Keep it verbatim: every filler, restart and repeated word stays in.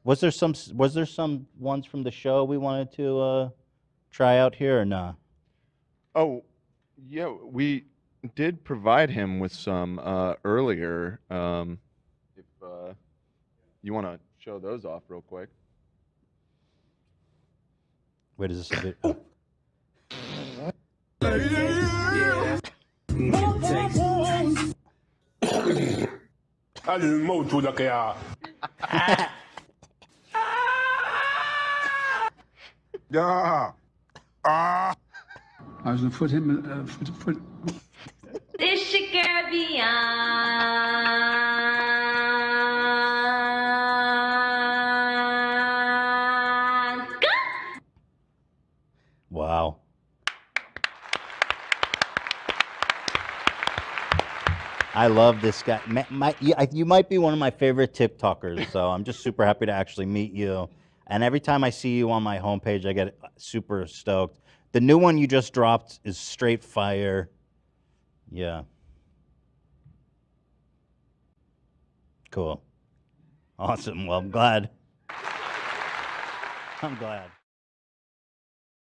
Was there some s- was there some ones from the show we wanted to uh, try out here or nah? Oh, yeah, we did provide him with some uh, earlier. Um, if uh, you want to show those off real quick. Wait, is this a bit? Oh. الموت لك يا Yeah. Ah. I was going to put him. Uh, put, put, This Caribbean. Wow. I love this guy. Ma- My, you, I- you might be one of my favorite TikTokers, so I'm just super happy to actually meet you. And every time I see you on my homepage, I get super stoked. The new one you just dropped is straight fire. Yeah. Cool. Awesome. Well, I'm glad. I'm glad.